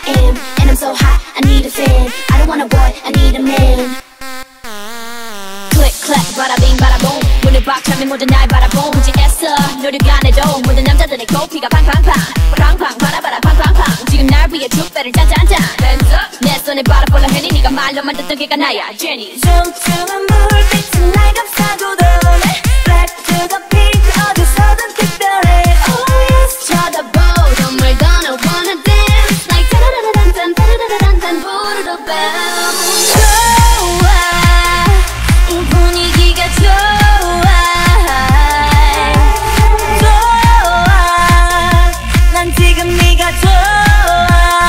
am, and I'm so hot, I need a fan. I don't want a boy, I need a man. Click, clack, 바라빙, 바라봉. 문을 박 차면 모든 날 바라봉. 굳이 애써 노력 안 해도 모든 남자들의 코피가 팡팡팡. 팡팡, 바라바라, 팡팡팡. 지금 날 위해 축배를 짠짠짠. 내 손에 바라볼라 해니 네가 말로만 듣던 걔가 나야, 제니. 춤추는 물빛은 날 감싸고도 Black to the pink, 어디서든 특별해. Oh yes, 쳐다보, 정말 gonna wanna dance. Like 따라라란딴, 따라라란딴, 부르르 bounce. 좋아, 이 분위기가 좋아. 좋아, 난 지금 네가 좋아.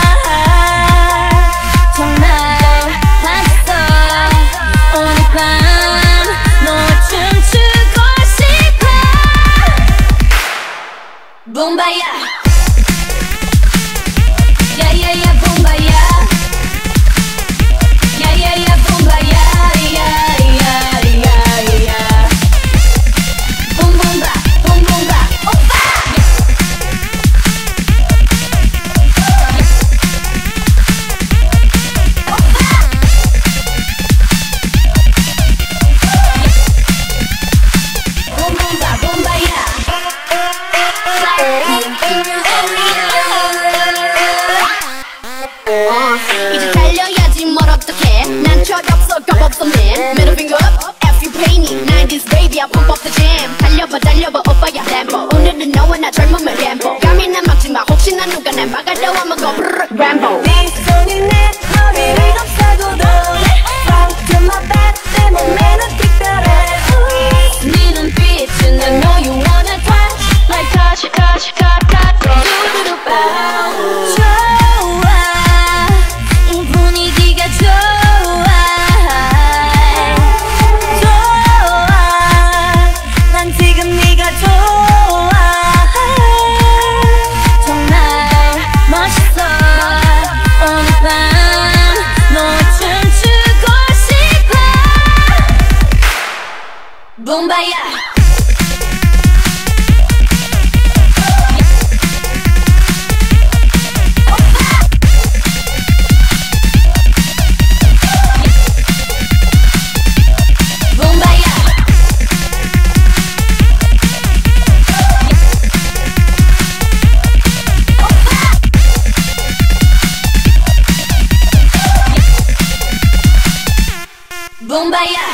정말 맛있어. 오늘 밤 너와 춤추고 싶어. 붐바야, 야야야 붐바야, 야야야 붐바야, 야야야야. 붐붐바, 붐붐바, 오빠. 붐붐바, 붐바야. 이제 달려야지 뭘 어떡해. 난 철없어 겁없어 man. Middle finger up if you pay me. 90s baby I pump up the jam. 달려봐 달려봐 오빠야 템포. 오늘은 너와 나 젊음의 템포. 감히 난 막지마 혹시나 누가 날 막아도 I'ma go Rambo. 네 손이 내 머리를 감싸고도 Funk to my back 내 몸매는 특별해. 네 눈빛은 I know you wanna touch. Like touch, touch, touch, touch. 두두두 bounce. 좋아, 이 분위기가 좋아. 좋아, 난 지금 네가 좋아. 정말 멋있어. 오늘 밤 너와 춤추고 싶어. 붐바야. Bombaya.